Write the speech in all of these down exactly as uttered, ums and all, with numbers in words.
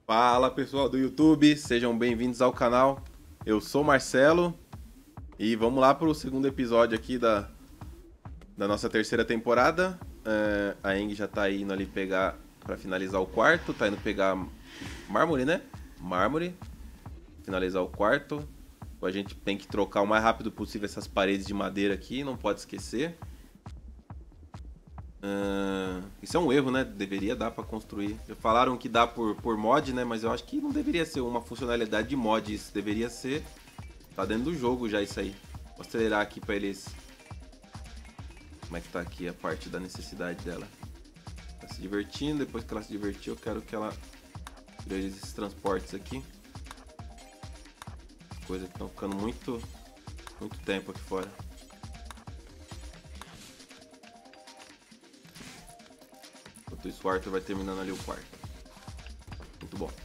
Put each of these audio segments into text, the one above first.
Fala pessoal do YouTube, sejam bem-vindos ao canal. Eu sou o Marcelo e vamos lá para o segundo episódio aqui da, da nossa terceira temporada. É, a Eng já tá indo ali pegar para finalizar o quarto, tá indo pegar mármore, né? Mármore, finalizar o quarto. A gente tem que trocar o mais rápido possível essas paredes de madeira aqui, não pode esquecer. Uh, isso é um erro, né? Deveria dar pra construir. Já falaram que dá por, por mod, né? Mas eu acho que não deveria ser uma funcionalidade de mod. Isso deveria ser... Tá dentro do jogo já isso aí. Vou acelerar aqui pra eles... Como é que tá aqui a parte da necessidade dela? Tá se divertindo. Depois que ela se divertir, eu quero que ela... Tire esses transportes aqui. Coisa que estão ficando muito... Muito tempo aqui fora. Enquanto isso, o Arthur vai terminando ali o quarto. Muito bom.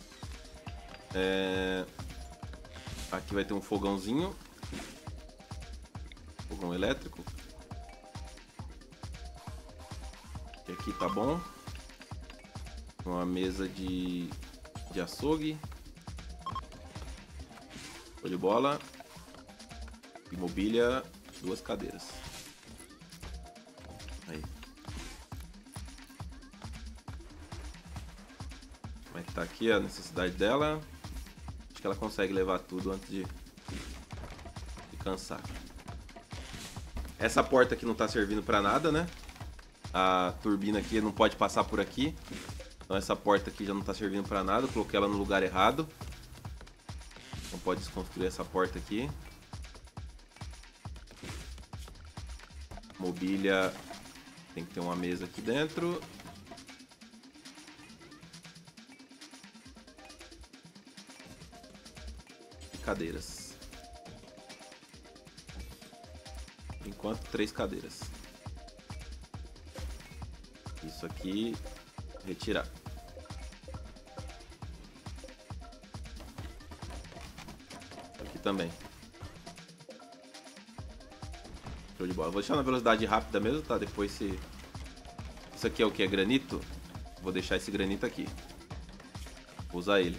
É... Aqui vai ter um fogãozinho. Fogão elétrico. E aqui tá bom. Uma mesa de, de açougue. Show de bola. E mobília, duas cadeiras. Aí. Como é que tá aqui a necessidade dela? Acho que ela consegue levar tudo antes de, de cansar. Essa porta aqui não tá servindo pra nada, né? A turbina aqui não pode passar por aqui. Então essa porta aqui já não tá servindo pra nada. Eu coloquei ela no lugar errado. Não pode desconstruir essa porta aqui. Mobília. Tem que ter uma mesa aqui dentro. Cadeiras. Por enquanto, três cadeiras. Isso aqui, retirar. Aqui também. Show de bola. Vou deixar na velocidade rápida mesmo, tá? Depois se... Isso aqui é o que? É granito? Vou deixar esse granito aqui. Vou usar ele.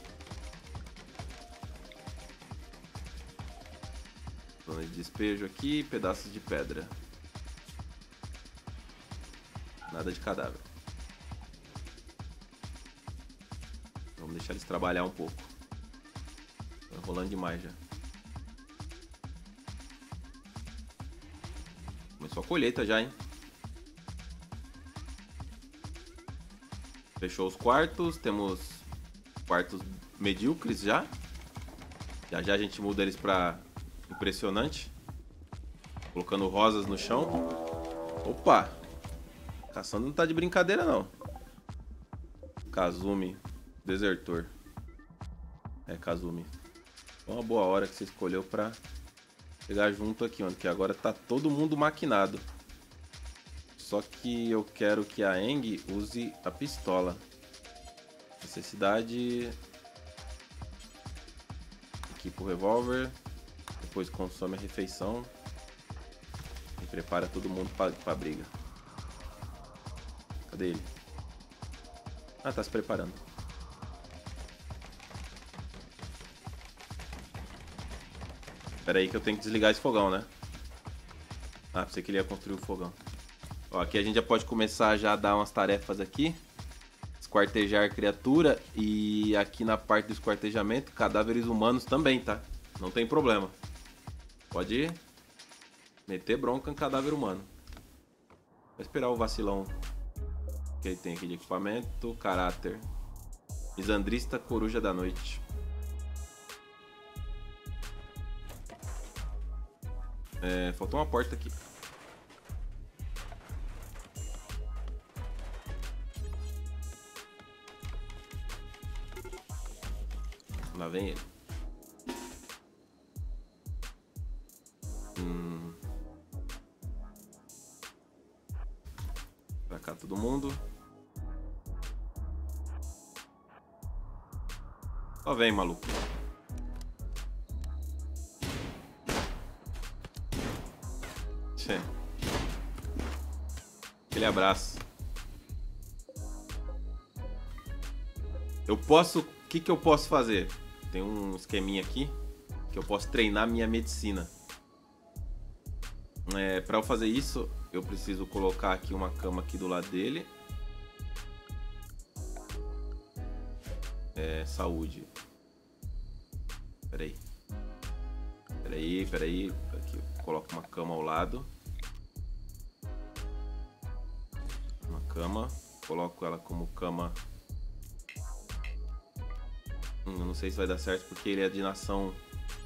Zona de despejo aqui, pedaços de pedra. Nada de cadáver. Vamos deixar eles trabalhar um pouco. Tô enrolando demais já. Começou a colheita já, hein? Fechou os quartos. Temos quartos medíocres já. Já já a gente muda eles pra... impressionante. Colocando rosas no chão. Opa! Caçando não tá de brincadeira não. Kazumi. Desertor. É, Kazumi. Uma boa hora que você escolheu pra chegar junto aqui, mano. Que agora tá todo mundo maquinado. Só que eu quero que a Eng use a pistola. Necessidade... Equipa o revólver. Depois consome a refeição. E prepara todo mundo pra, pra briga. Cadê ele? Ah, tá se preparando. Espera aí que eu tenho que desligar esse fogão, né? Ah, pensei que ele ia construir o fogão. Ó, aqui a gente já pode começar já a dar umas tarefas aqui. Esquartejar criatura. E aqui na parte do esquartejamento, cadáveres humanos também, tá? Não tem problema. Pode meter bronca em cadáver humano. Vai esperar o vacilão que ele tem aqui de equipamento. Caráter. Misandrista Coruja da Noite. É, faltou uma porta aqui. Lá vem ele. Hum. Pra cá todo mundo. Só vem, maluco. Tchê. Aquele abraço. Eu posso... O que que eu posso fazer? Tem um esqueminha aqui que eu posso treinar minha medicina. É, para eu fazer isso, eu preciso colocar aqui uma cama aqui do lado dele. É, saúde. Peraí. Peraí, peraí. Aqui eu coloco uma cama ao lado. Uma cama. Coloco ela como cama. Hum, eu não sei se vai dar certo porque ele é de nação...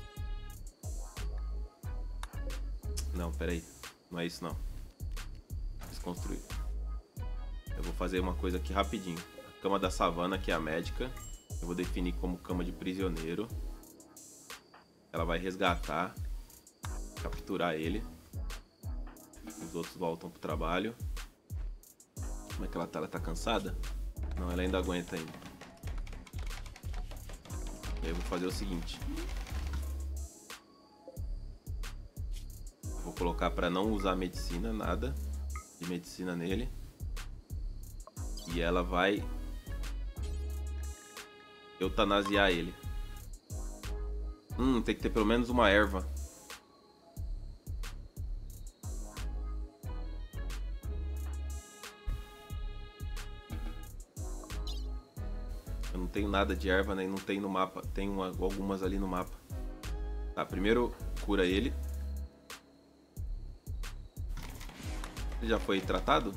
Não, peraí. Não é isso não. Desconstruir. Eu vou fazer uma coisa aqui rapidinho. A cama da savana, que é a médica. Eu vou definir como cama de prisioneiro. Ela vai resgatar. Capturar ele. Os outros voltam pro trabalho. Como é que ela tá? Ela tá cansada? Não, ela ainda aguenta ainda. E aí eu vou fazer o seguinte. Vou colocar para não usar medicina, nada de medicina nele. E ela vai eutanasiar ele. Hum, tem que ter pelo menos uma erva. Eu não tenho nada de erva, nem não tem no mapa. Tem uma, algumas ali no mapa. Tá, primeiro cura ele. Ele já foi tratado?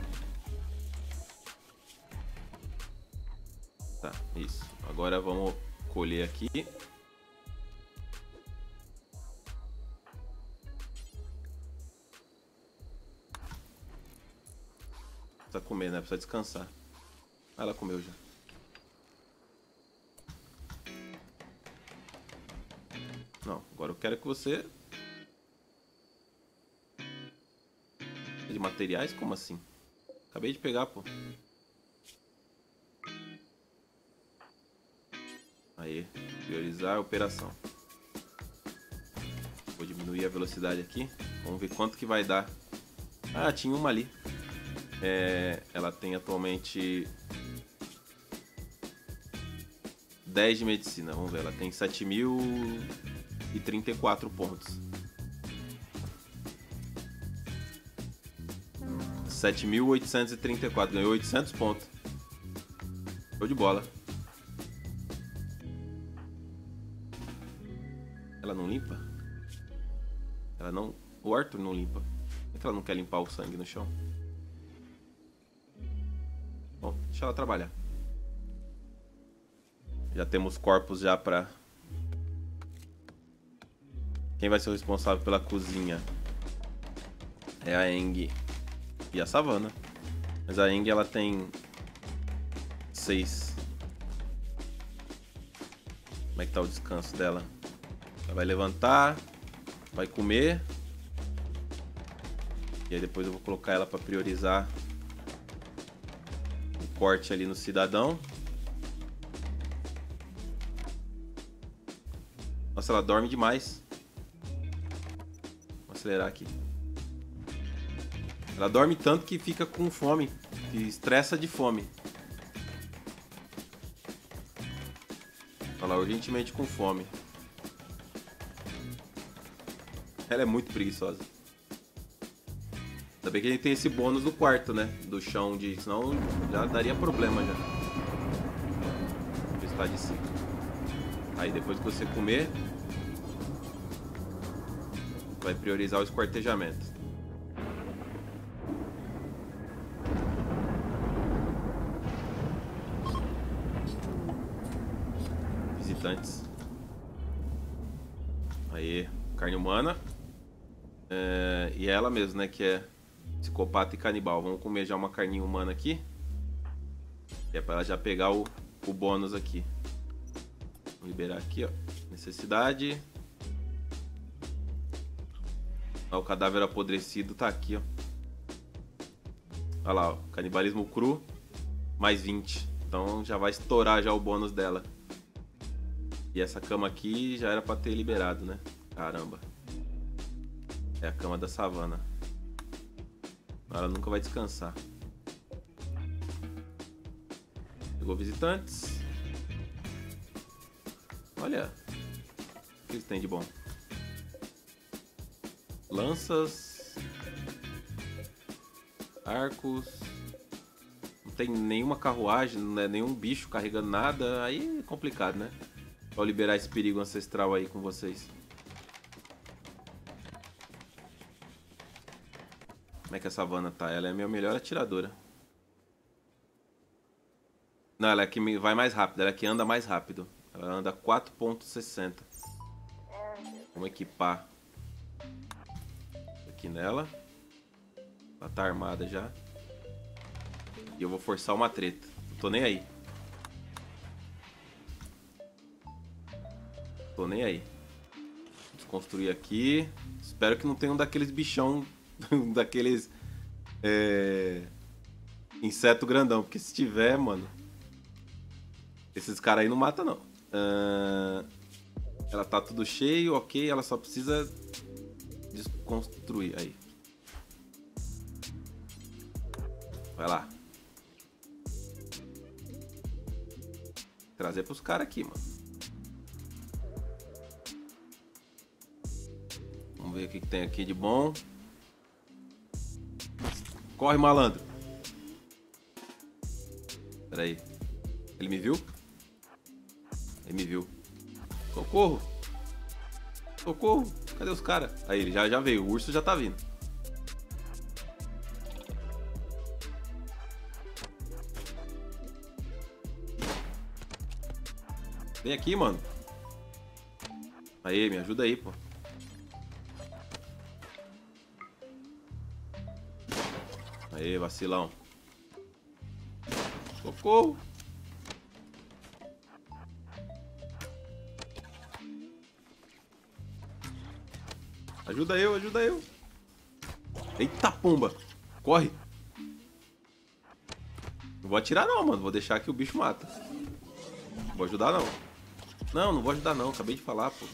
Tá, isso. Agora vamos colher aqui. Precisa comer, né? Precisa descansar. Ah, ela comeu já. Não, agora eu quero que você... De materiais? Como assim? Acabei de pegar, pô. Aí, priorizar a operação. Vou diminuir a velocidade aqui. Vamos ver quanto que vai dar. Ah, tinha uma ali. É, ela tem atualmente dez de medicina. Vamos ver, ela tem sete mil e trinta e quatro pontos. sete mil oitocentos e trinta e quatro. Ganhou oitocentos pontos. Show de bola. Ela não limpa? Ela não... O Arthur não limpa. Por que ela não quer limpar o sangue no chão? Bom, deixa ela trabalhar. Já temos corpos já pra... Quem vai ser o responsável pela cozinha? É a Eng e a savana. Mas a Eng, ela tem seis. Como é que tá o descanso dela? Ela vai levantar, vai comer. E aí depois eu vou colocar ela para priorizar o corte ali no cidadão. Nossa, ela dorme demais. Vou acelerar aqui. Ela dorme tanto que fica com fome, que estressa de fome. Olha lá, urgentemente com fome. Ela é muito preguiçosa. Ainda bem que a gente tem esse bônus do quarto, né? Do chão de... Senão já daria problema já. Está de cima. Aí depois que você comer, vai priorizar o esquartejamento. Visitantes. Aí, carne humana. É, e é ela mesmo, né? Que é psicopata e canibal. Vamos comer já uma carninha humana aqui. Que é pra ela já pegar o, o bônus aqui. Vou liberar aqui, ó. Necessidade. Ó, o cadáver apodrecido tá aqui, ó. Olha lá, ó. Canibalismo cru. Mais vinte. Então já vai estourar já o bônus dela. E essa cama aqui já era pra ter liberado, né? Caramba. É a cama da savana. Ela nunca vai descansar. Pegou visitantes. Olha. O que eles têm de bom? Lanças. Arcos. Não tem nenhuma carruagem, não é nenhum bicho carregando nada. Aí é complicado, né? Vou liberar esse perigo ancestral aí com vocês. Como é que a savana tá? Ela é a minha melhor atiradora. Não, ela é que vai mais rápido. Ela é que anda mais rápido. Ela anda quatro ponto sessenta. Vamos equipar aqui nela. Ela tá armada já. E eu vou forçar uma treta. Não tô nem aí. Tô nem aí. Desconstruir aqui. Espero que não tenha um daqueles bichão. daqueles. É... Inseto grandão. Porque se tiver, mano. Esses caras aí não matam, não. Uh... Ela tá tudo cheio, ok. Ela só precisa desconstruir. Aí. Vai lá. Trazer pros caras aqui, mano. Vamos ver o que, que tem aqui de bom. Corre, malandro. Pera aí. Ele me viu? Ele me viu. Socorro. Socorro. Cadê os caras? Aí, ele já, já veio. O urso já tá vindo. Vem aqui, mano. Aí, me ajuda aí, pô. Aí, vacilão. Socorro. Ajuda eu, ajuda eu. Eita, pomba. Corre. Não vou atirar não, mano. Vou deixar que o bicho mata. Não vou ajudar não. Não, não vou ajudar não. Acabei de falar, pô.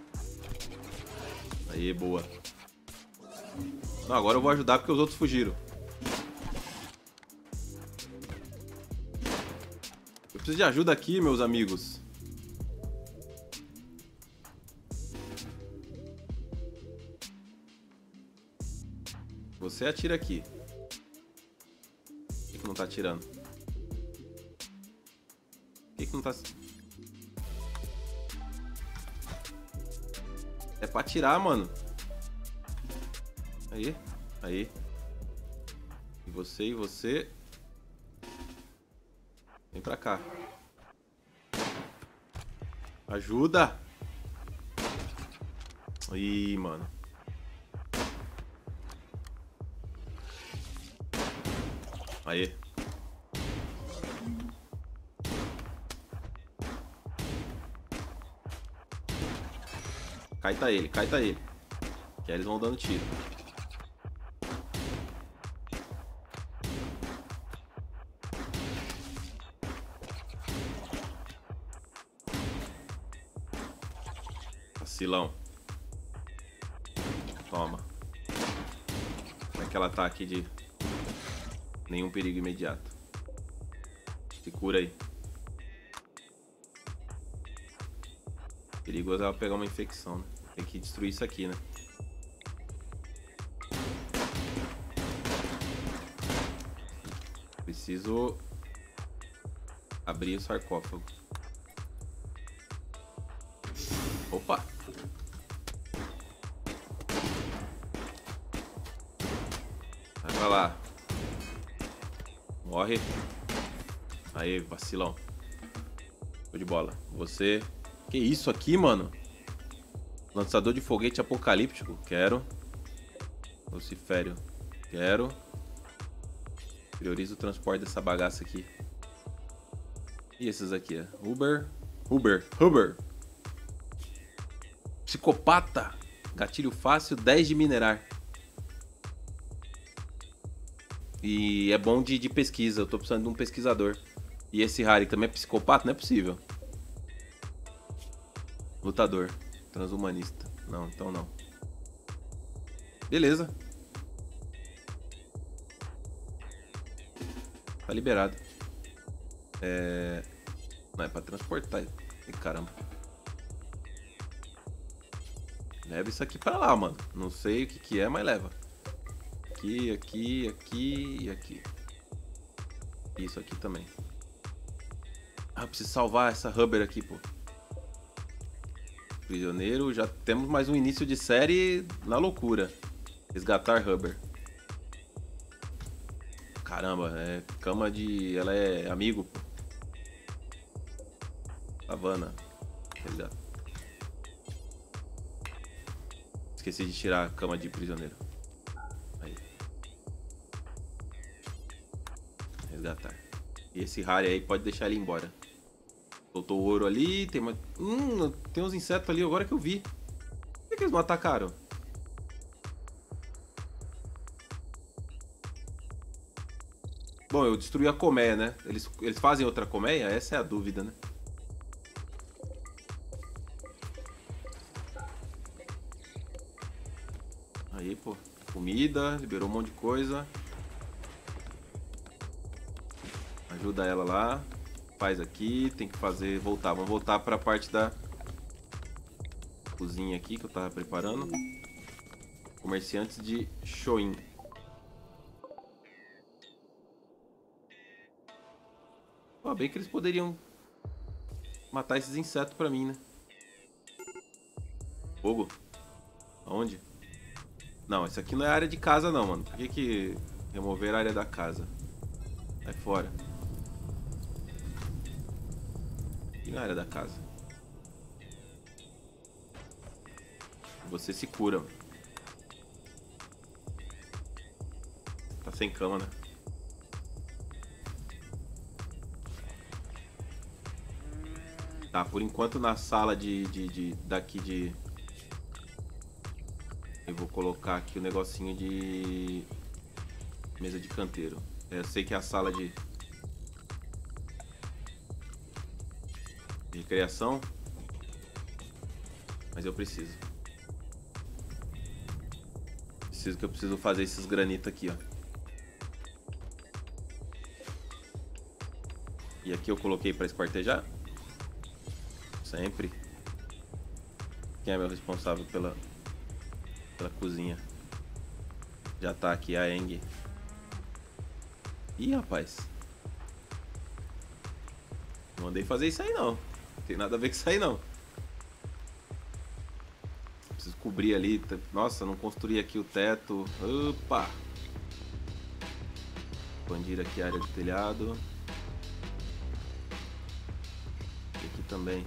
Aí, boa. Não, agora eu vou ajudar porque os outros fugiram. Eu preciso de ajuda aqui, meus amigos. Você atira aqui. Por que, que não tá atirando? Por que, que não tá... É pra atirar, mano. Aí, aí. E você, e você. Vem pra cá. Ajuda! Ih, mano. Aí. Caita ele, caita ele. Que aí eles vão dando tiro. Vacilão. Toma. Como é que ela tá aqui de... Nenhum perigo imediato. Se cura aí. Perigoso ela pegar uma infecção, né? Tem que destruir isso aqui, né? Preciso abrir o sarcófago. Opa! Vai pra lá. Morre. Aí, vacilão. Show de bola. Você... Que isso aqui, mano? Lançador de foguete apocalíptico. Quero. Lucifério. Quero. Prioriza o transporte dessa bagaça aqui. E esses aqui, é? Uber. Uber. Uber. Psicopata. Gatilho fácil, dez de minerar. E é bom de, de pesquisa. Eu tô precisando de um pesquisador. E esse Harry também é psicopata? Não é possível. Lutador. Transhumanista. Não, então não. Beleza. Tá liberado. É... Não, é pra transportar. Ih, caramba. Leva isso aqui pra lá, mano. Não sei o que que é, mas leva. Aqui, aqui, aqui e aqui. Isso aqui também. Ah, preciso salvar essa Rubber aqui, pô. Prisioneiro. Já temos mais um início de série na loucura. Resgatar Rubber. Caramba, é cama de... Ela é amigo, pô. Savana. Resgatar. Esqueci de tirar a cama de prisioneiro. Aí. Resgatar. E esse Harry aí pode deixar ele embora. Soltou o ouro ali. Tem uma... Hum, tem uns insetos ali agora que eu vi. Por que, que eles não atacaram? Bom, eu destruí a colmeia, né? Eles, eles fazem outra colmeia? Essa é a dúvida, né? Aí, pô. Comida, liberou um monte de coisa. Ajuda ela lá. Faz aqui, tem que fazer... Voltar, vamos voltar pra parte da cozinha aqui que eu tava preparando. Comerciantes de Shoin. Ó, bem que eles poderiam matar esses insetos pra mim, né? Fogo? Aonde? Não, isso aqui não é área de casa não, mano. Por que que remover a área da casa? Sai fora. Aqui não é área da casa. Você se cura. Tá sem cama, né? Tá, por enquanto na sala de, de, de daqui de... Eu vou colocar aqui o negocinho de mesa de canteiro. É, eu sei que é a sala de de recreação, mas eu preciso. Preciso que eu preciso fazer esses granitos aqui, ó. E aqui eu coloquei para esquartejar. Sempre. Quem é meu responsável pela pela cozinha? Já tá aqui a Eng. Ih, rapaz. Não mandei fazer isso aí não. Não tem nada a ver com isso aí não. Preciso cobrir ali. Nossa, não construí aqui o teto. Opa! Expandir aqui a área do telhado. E aqui também.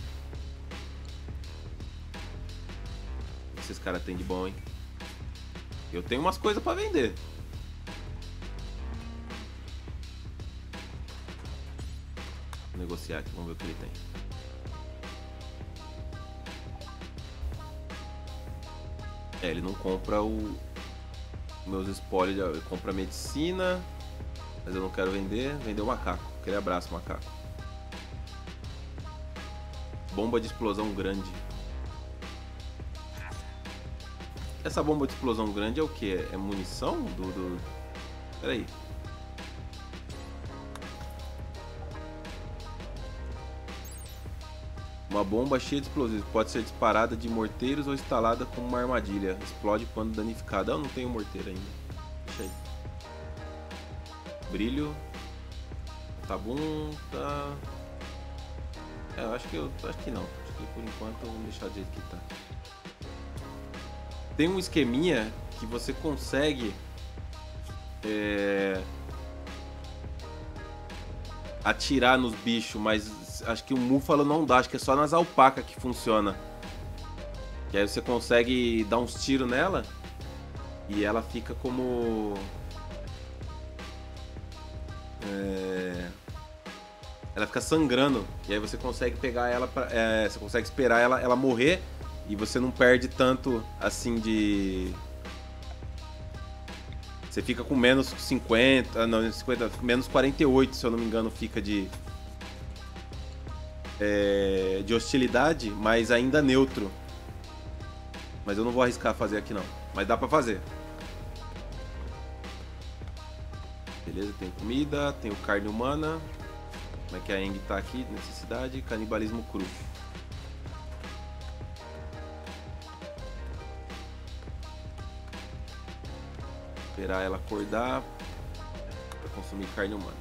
O que esses caras têm de bom, hein? Eu tenho umas coisas pra vender. Vou negociar aqui, vamos ver o que ele tem. É, ele não compra o meus spoilers, ele compra medicina, mas eu não quero vender. Vender o macaco. Aquele abraço, macaco. Bomba de explosão grande. Essa bomba de explosão grande é o que? É munição do... do... Pera aí. Uma bomba cheia de explosivos. Pode ser disparada de morteiros ou instalada como uma armadilha. Explode quando danificada. Eu não tenho morteiro ainda. Deixa aí. Brilho. Tá bom. Tá... É, eu acho que eu... Acho que não. Acho que por enquanto eu vou deixar do jeito que tá. Tem um esqueminha que você consegue é, atirar nos bichos, mas acho que o Múfalo não dá, acho que é só nas alpacas que funciona. Que aí você consegue dar uns tiros nela e ela fica como... É, ela fica sangrando e aí você consegue pegar ela, pra, é, você consegue esperar ela, ela morrer. E você não perde tanto, assim, de... Você fica com menos cinquenta... Não, cinquenta... Menos quarenta e oito, se eu não me engano, fica de... É, de hostilidade, mas ainda neutro. Mas eu não vou arriscar fazer aqui, não. Mas dá pra fazer. Beleza, tem comida, tem carne humana. Como é que a Eng tá aqui? Necessidade, canibalismo cru. Esperar ela acordar para consumir carne humana.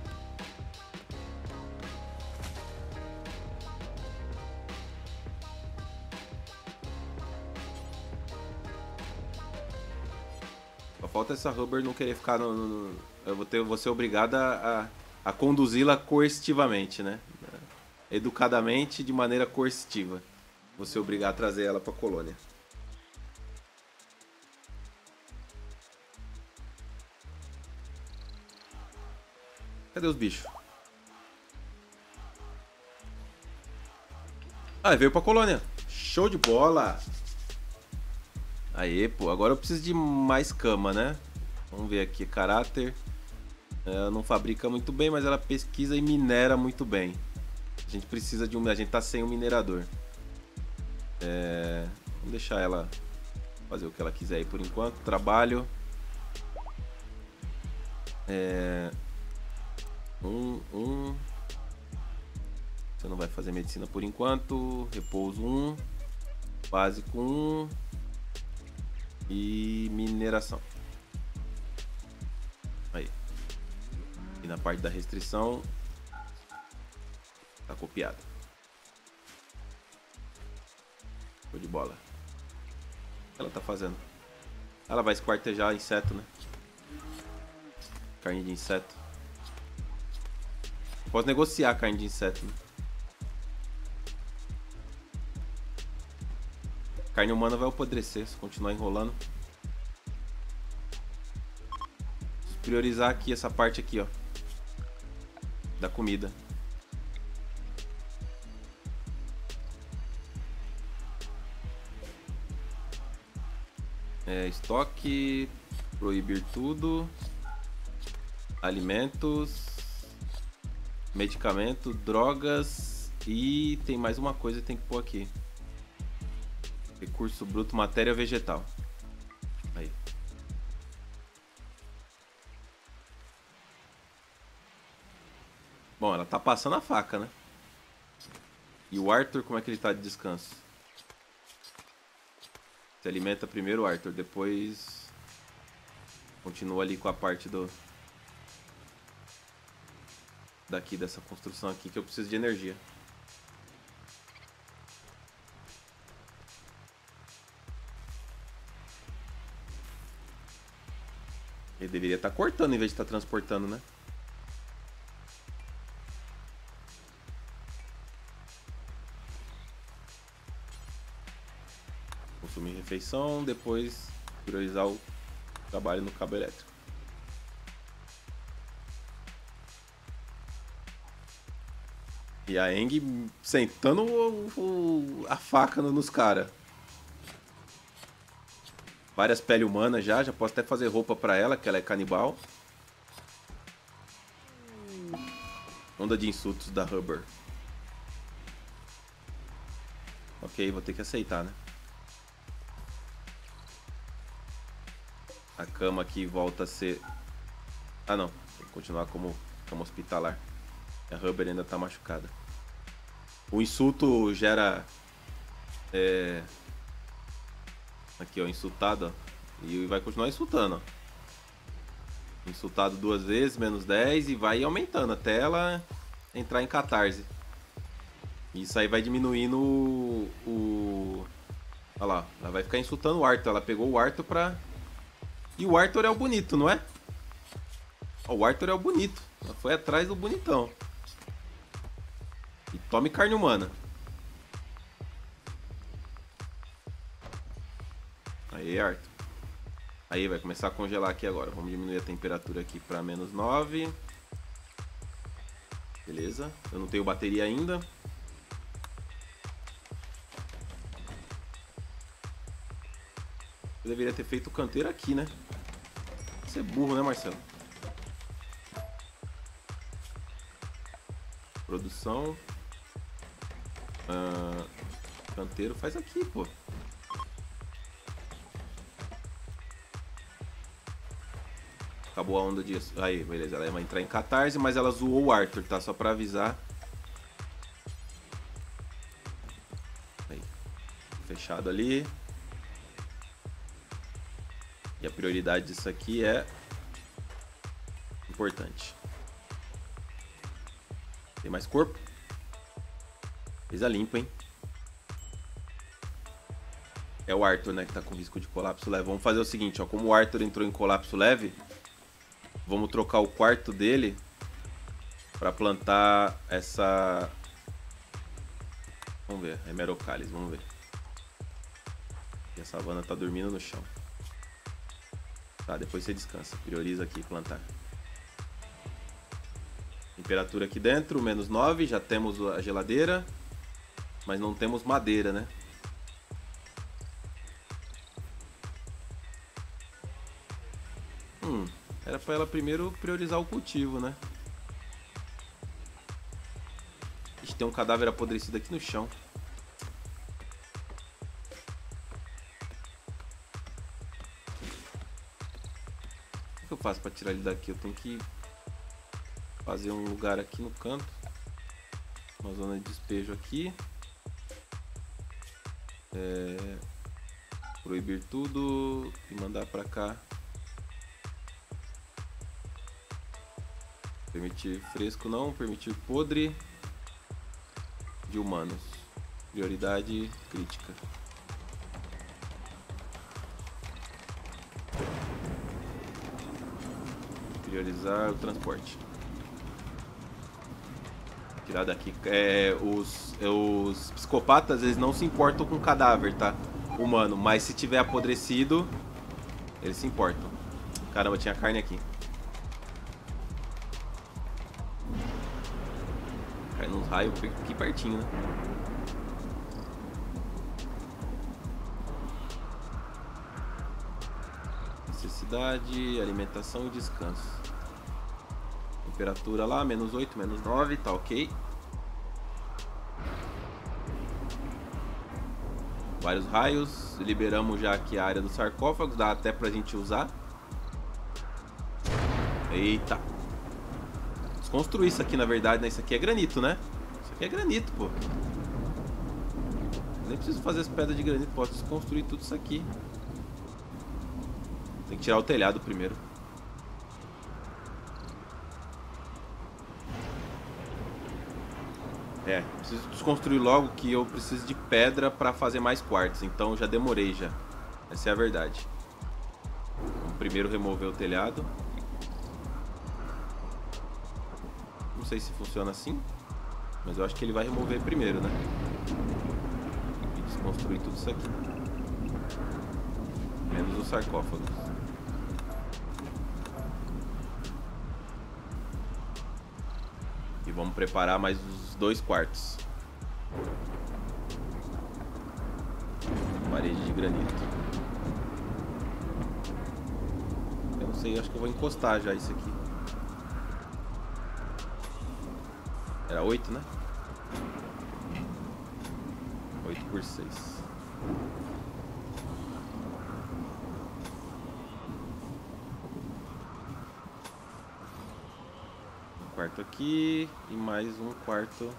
Só falta essa Rubber não querer ficar no... no eu vou, ter, vou ser obrigado a, a, a conduzi-la coercitivamente, né? Educadamente, de maneira coercitiva. Vou ser obrigado a trazer ela para a colônia. Cadê os bichos? Ah, veio pra colônia. Show de bola. Aê, pô. Agora eu preciso de mais cama, né? Vamos ver aqui. Caráter. Ela não fabrica muito bem, mas ela pesquisa e minera muito bem. A gente precisa de um... A gente tá sem um minerador. É... Vamos deixar ela fazer o que ela quiser aí por enquanto. Trabalho. É... Um, um. Você não vai fazer medicina por enquanto. Repouso um. Básico um. E mineração. Aí. E na parte da restrição tá copiado. Show de bola. O que ela tá fazendo? Ela vai esquartejar inseto, né? Carne de inseto. Posso negociar carne de inseto, né? Carne humana vai apodrecer se continuar enrolando. Preciso priorizar aqui essa parte aqui, ó, da comida. É, estoque, proibir tudo, alimentos, medicamento, drogas e tem mais uma coisa que tem que pôr aqui. Recurso bruto, matéria vegetal. Aí. Bom, ela tá passando a faca, né? E o Arthur, como é que ele tá de descanso? Se alimenta primeiro o Arthur, depois continua ali com a parte do daqui dessa construção aqui que eu preciso de energia. Ele deveria estar cortando em vez de estar transportando, né? Consumir refeição, depois priorizar o trabalho no cabo elétrico. E a Eng sentando o, o, a faca nos caras. Várias peles humanas já, já posso até fazer roupa pra ela, que ela é canibal. Onda de insultos da Rubber. Ok, vou ter que aceitar, né? A cama aqui volta a ser... Ah não, vou continuar como cama hospitalar. A Rubber ainda tá machucada. O insulto gera... É... Aqui, ó, insultado, ó. E vai continuar insultando, ó. Insultado duas vezes, menos dez, e vai aumentando até ela entrar em catarse. Isso aí vai diminuindo o... o... Olha lá, ela vai ficar insultando o Arthur. Ela pegou o Arthur pra... E o Arthur é o bonito, não é? Ó, o Arthur é o bonito. Ela foi atrás do bonitão. E tome carne humana. Aí, Arthur. Aí, vai começar a congelar aqui agora. Vamos diminuir a temperatura aqui para menos nove. Beleza. Eu não tenho bateria ainda. Eu deveria ter feito o canteiro aqui, né? Você é burro, né, Marcelo? Produção. Ah, canteiro faz aqui, pô. Acabou a onda de... Aí, beleza. Ela vai entrar em catarse, mas ela zoou o Arthur, tá? Só pra avisar. Aí. Fechado ali. E a prioridade disso aqui é importante. Tem mais corpo. Fez a limpa, hein? É o Arthur, né, que tá com risco de colapso leve. Vamos fazer o seguinte, ó. Como o Arthur entrou em colapso leve, vamos trocar o quarto dele pra plantar essa... Vamos ver, Hemerocallis, vamos ver. E a savana tá dormindo no chão. Tá, depois você descansa. Prioriza aqui, plantar. Temperatura aqui dentro, menos nove. Já temos a geladeira. Mas não temos madeira, né? Hum, era pra ela primeiro priorizar o cultivo, né? Ixi, tem um cadáver apodrecido aqui no chão. O que eu faço pra tirar ele daqui? Eu tenho que fazer um lugar aqui no canto. Uma zona de despejo aqui. É... Proibir tudo e mandar pra cá. Permitir fresco não, permitir podre de humanos. Prioridade crítica. Priorizar o transporte. Tirar daqui. É, os, os psicopatas, eles não se importam com cadáver, tá? Humano. Mas se tiver apodrecido, eles se importam. Caramba, tinha carne aqui. Cai nos raios aqui pertinho, né? Necessidade, alimentação e descanso. Temperatura lá, menos oito, menos nove, tá ok. Vários raios. Liberamos já aqui a área dos sarcófagos. Dá até pra gente usar. Eita. Desconstruir isso aqui, na verdade, né? Isso aqui é granito, né? Isso aqui é granito, pô. Nem preciso fazer as pedras de granito. Posso desconstruir tudo isso aqui. Tem que tirar o telhado primeiro. É, preciso desconstruir logo que eu preciso de pedra pra fazer mais quartos. Então já demorei já. Essa é a verdade. Vamos primeiro remover o telhado. Não sei se funciona assim, mas eu acho que ele vai remover primeiro, né? E desconstruir tudo isso aqui. Menos os sarcófagos. E vamos preparar mais os dois quartos. Parede de granito. Eu não sei, acho que eu vou encostar já isso aqui. Era oito, né? oito por seis. Um quarto aqui e mais um quarto.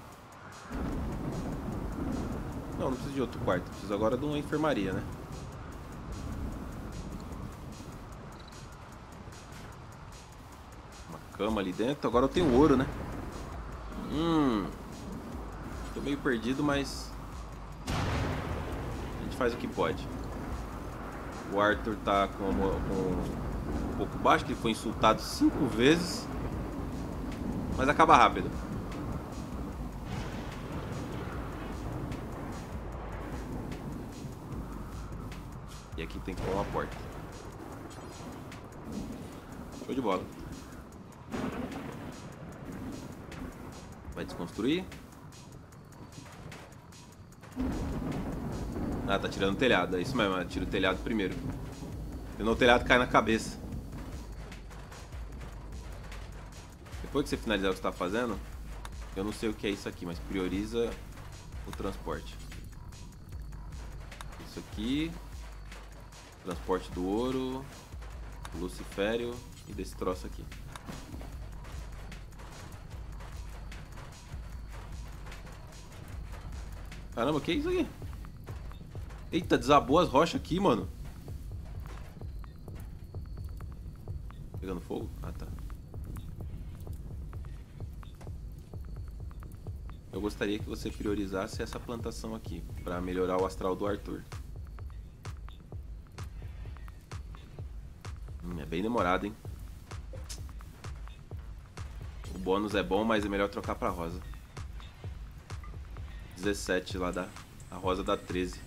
Não, não preciso de outro quarto. Preciso agora de uma enfermaria, né? Uma cama ali dentro. Agora eu tenho ouro, né? Hum. Tô meio perdido, mas a gente faz o que pode. O Arthur tá com, com um pouco baixo, que ele foi insultado cinco vezes. Mas acaba rápido. E aqui tem que pôr uma porta. Show de bola. Vai desconstruir. Ah, tá tirando o telhado. É isso mesmo, tira o telhado primeiro. Senão o telhado cai na cabeça. Depois que você finalizar o que você tá fazendo, eu não sei o que é isso aqui, mas prioriza o transporte. Isso aqui. Transporte do ouro, lucifério e desse troço aqui. Caramba, que é isso aqui? Eita, desabou as rochas aqui, mano. pegando fogo? Ah, tá. Eu gostaria que você priorizasse essa plantação aqui, pra melhorar o astral do Arthur. Hum, é bem demorado, hein? O bônus é bom, mas é melhor trocar pra rosa. dezessete lá dá. A rosa dá treze.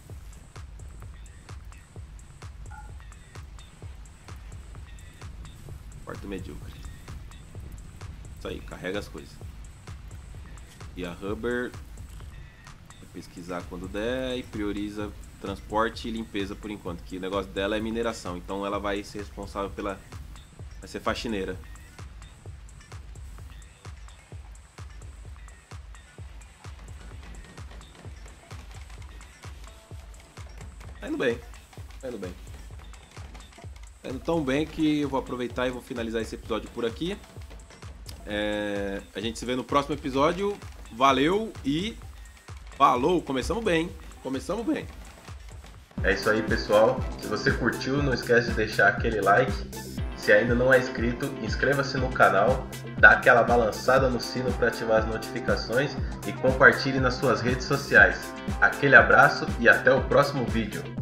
Quarto medíocre. Isso aí, carrega as coisas. E a Rubber vai pesquisar quando der e prioriza transporte e limpeza por enquanto, que o negócio dela é mineração, então ela vai ser responsável pela... vai ser faxineira. Tá indo bem, tá indo bem. Tá indo tão bem que eu vou aproveitar e vou finalizar esse episódio por aqui. É... a gente se vê no próximo episódio. Valeu e falou! Começamos bem, começamos bem. É isso aí, pessoal. Se você curtiu, não esquece de deixar aquele like. Se ainda não é inscrito, inscreva-se no canal, dá aquela balançada no sino para ativar as notificações e compartilhe nas suas redes sociais. Aquele abraço e até o próximo vídeo.